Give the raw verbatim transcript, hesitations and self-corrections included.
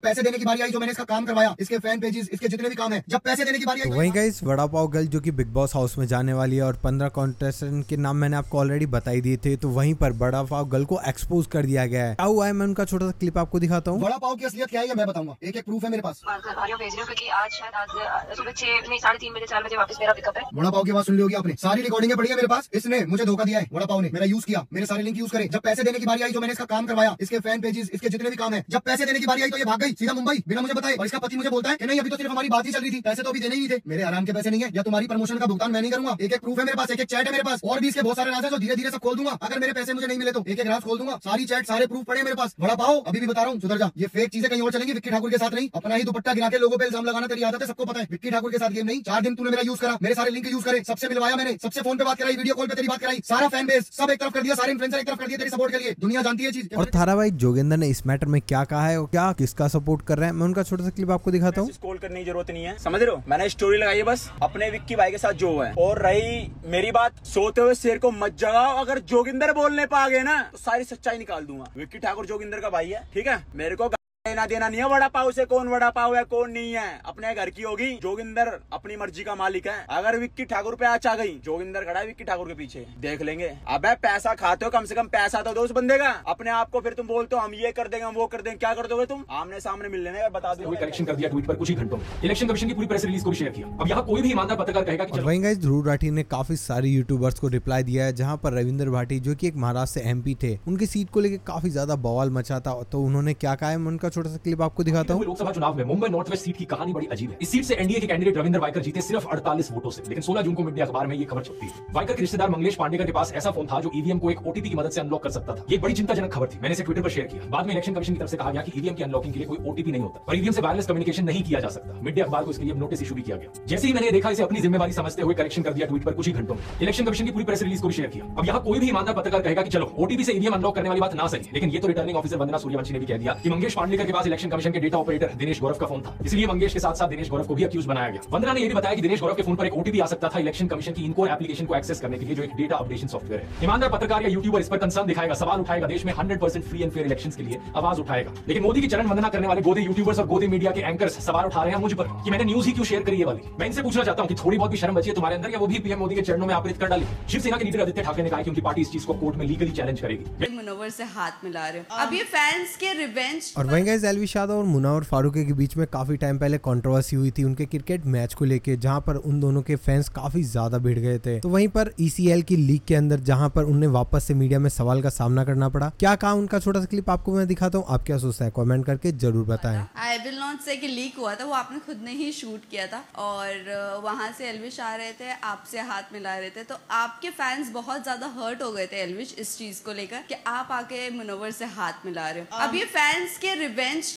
पैसे देने की बारी आई जो मैंने इसका काम करवाया, इसके फैन पेजेस, इसके जितने भी काम है, जब पैसे देने की बारी आई तो वहीं गाइस वड़ा पाव गर्ल जो कि बिग बॉस हाउस में जाने वाली है और पंद्रह कॉन्टेस्टेंट के नाम मैंने आपको ऑलरेडी बताई दिए थे, तो वहीं पर वड़ा पाव गर्ल को एक्सपोज कर दिया गया है। क्या हुआ है मैं उनका छोटा सा क्लिप आपको दिखाता हूँ। वड़ा पाव की असलियत क्या है मैं बताऊंगा, एक एक प्रूफ है मेरे पास। भेज रही हूँ क्योंकि आज शायद आज सुबह छह नहीं साढ़े तीन बजे चार बजे वापस मेरा पिकअप है। वड़ा पाव की बात सुन ली होगी आपने, सारी रिकॉर्डिंग पड़ी है मेरे पास। इसने मुझे धोखा दिया है, वड़ा पाव ने मेरा यूज किया, मेरे सारे लिंक यूज करे। जब पैसे देने की बारी आई जो मैंने इसका काम करवाया, इसके फैन पेजेस, इसके जितने भी काम है, जब पैसे देने की बारी आई तो ये भाग गई सीधा मुंबई बिना मुझे बताए। और इसका पति मुझे बोलता है कि नहीं अभी तो सिर्फ हमारी बात ही चल रही थी, पैसे तो अभी देने ही थे। मेरे आराम के पैसे नहीं है या तुम्हारी प्रमोशन का भुगतान मैं नहीं करूंगा। एक एक प्रूफ है मेरे पास, एक एक चैट है मेरे पास, और भी इसके बहुत सारे राज है जो धीरे धीरे सब खोल दूंगा। अगर मेरे पैसे मुझे नहीं मिले तो एक एक राज खोल दूंगा। सारी चैट सारे प्रूफ पड़े मेरे पास। वड़ा पाव अभी भी बता रहा हूँ सुधर जा, ये फेक चीजें कहीं और चलेंगी, विक्की ठाकुर के साथ नहीं। अपना ही दुपट्टा गिरा के लोगों पे इल्जाम लगाना तेरी आदत है, सबको पता है। विक्की ठाकुर के साथ गेम नहीं। चार दिन तूने मेरा यूज करा, मेरे सारे लिंक यूज करे, सबसे मिलवाया मैंने, सबसे फोन पे बात कराई, वीडियो कॉल पे तेरी बात कराई, सारा फैन बेस सब एक तरफ कर दिया, सारे इन्फ्लुएंसर एक तरफ कर दिया तेरी सपोर्ट के लिए। दुनिया जानती है चीज। और थारा भाई जोगिंदर ने इस मैटर में क्या कहा है और क्या किसका सपोर्ट कर रहे हैं, मैं उनका छोटा सा क्लिप आपको दिखाता हूँ। कॉल करने की जरूरत नहीं है, समझ रहे हो। मैंने स्टोरी लगाई है बस अपने विक्की भाई के साथ जो है। और रही मेरी बात, सोते हुए शेर को मत जगाओ। अगर जोगिंदर बोलने पा गए ना तो सारी सच्चाई निकाल दूंगा। विक्की ठाकुर जोगिंदर का भाई है, ठीक है। मेरे को लेना देना नहीं है वड़ा पाव से, कौन वड़ा पाव है कौन नहीं है, अपने घर की होगी। जोगिंदर अपनी मर्जी का मालिक है। अगर विक्की ठाकुर पे आँच आ गई, जोगिंदर खड़ा है विक्की ठाकुर के पीछे, देख लेंगे। अबे पैसा खाते हो, कम से कम पैसा तो दो उस बंदे का। अपने आप को फिर तुम बोलते हो हम ये कर देंगे हम वो कर देंगे, क्या कर दोगे तुम? आमने सामने मिल लेने बता दो। करेक्शन कर दिया ट्वीट पर कुछ ही घंटों में। इलेक्शन कमीशन की पूरी प्रेस रिलीज को भी शेयर किया। अब यहाँ कोई भी ईमानदार पत्रकार कहेगा कि वहीं गाइस ध्रुव राठी ने काफी सारे यूट्यूबर्स को रिप्लाई दिया है, जहां पर रविंद्र भाटी जो कि एक महाराष्ट्र से एमपी थे, उनकी सीट को लेकर काफी ज्यादा बवाल मचा था। तो उन्होंने क्या कहा है, मैं उनका छोटा सा क्लिप आपको दिखाता हूँ। लोकसभा चुनाव में मुंबई नॉर्थ वेस्ट सीट की कहानी बड़ी अजीब है। इस सीट से एनडीए के कैंडिडेट रविंद्र वाइकर जीते सिर्फ अड़तालीस वोटों से, लेकिन सोलह जून को मिड डे अखबार में ये खबर छपती है। वाइकर के रिश्तेदार मंगलेश पांडेकर के पास ऐसा फोन था जो ईवीएम को एक ओटीपी की मदद से अनलॉक कर सकता था। ये बड़ी चिंताजनक खबर थी, मैंने इसे ट्विटर पर शेयर किया। बाद में इलेक्शन कमीशन की तरफ से कहा गया कि ईवीएम की अनलॉकिंग के लिए कोई ओटीपी नहीं होता और ईवीएम से वायरलेस कम्युनिकेशन नहीं किया जा सकता। मिड डे अखबार को इसके लिए नोटिस इशू भी किया गया। जैसे ही मैंने देखा, इसे अपनी जिम्मेवारी समझते हुए करेक्शन कर दिया ट्वीट पर कुछ ही घंटों में। इलेक्शन कमीशन की पूरी प्रेस रिलीज को भी शेयर किया। अब यहाँ कोई भी ईमानदार पत्रकार कहेगा कि चलो ओटीपी से ईवीएम अनलॉक करने वाली बात ना सही, लेकिन ये तो रिटर्निंग ऑफिसर वंदना सूर्यवंशी ने भी कह दिया कि मंगेश पांडेकर के पास इलेक्शन कमीशन के डेटा ऑपरेटर दिनेश गौरव का फोन था, इसलिए मंगेश के साथ साथ दिनेश गौरव को भी अक्यूज बनाया गया। वंदना ने यह भी बताया कि दिनेश गौरव के फोन पर एक ओटीपी आ सकता था इलेक्शन कमीशन की इनकोर एप्लीकेशन को एक्सेस करने के लिए, जो एक डेटा अपडेशन सॉफ्टवेयर है। ईमानदार पत्रकार या यूट्यूबर इस पर कंसर्न दिखाएगा, सवाल उठाएगा, देश में hundred percent free and fair elections के लिए आवाज उठाएगा। लेकिन मोदी की चरण वंदना करने वाले गोदे यूट्यूबर्स और गोदे मीडिया के एंकर्स सवाल उठा रहे हैं मुझ पर कि मैंने न्यूज ही क्यों शेयर करी है वाली। मैं इनसे पूछना चाहता हूं कि थोड़ी बहुत भी शर्म बची है तुम्हारे अंदर, या वो भी पीएम मोदी के चरणों में आपरित कर डाली। शिवसेना के लीडर आदित्य ठाकरे ने कहा कि उनकी पार्टी इस चीज को कोर्ट में लीगली चैलेंज करेगी। मुनव्वर से हाथ मिला रहे हो, अब ये फैंस के रिवेंज। और वहीं गाइस एलवी शादाब और मुनव्वर फारूकी के बीच में काफी टाइम पहले कंट्रोवर्सी हुई थी उनके क्रिकेट मैच को लेके, जहां पर उन दोनों के फैंस काफी ज्यादा भिड़ गए थे। तो वहीं पर ईसीएल की लीग के अंदर जहां पर उन्हें वापस से मीडिया में सवाल का सामना करना पड़ा। क्या कहा उनका छोटा सा क्लिप आपको मैं दिखाता हूँ, आप क्या सोचते हैं कमेंट करके जरूर बताएं। आई विल नॉट से कि लीक हुआ था, वो आपने खुद ने ही शूट किया था और वहां से एल्विश आ रहे थे, आपसे हाथ मिला रहे थे, तो आपके फैंस बहुत ज्यादा हर्ट हो गए थे एल्विश इस चीज को लेकर कि आप आके मुनव्वर से हाथ मिला रहे हो। अब ये फैंस के रिवेंज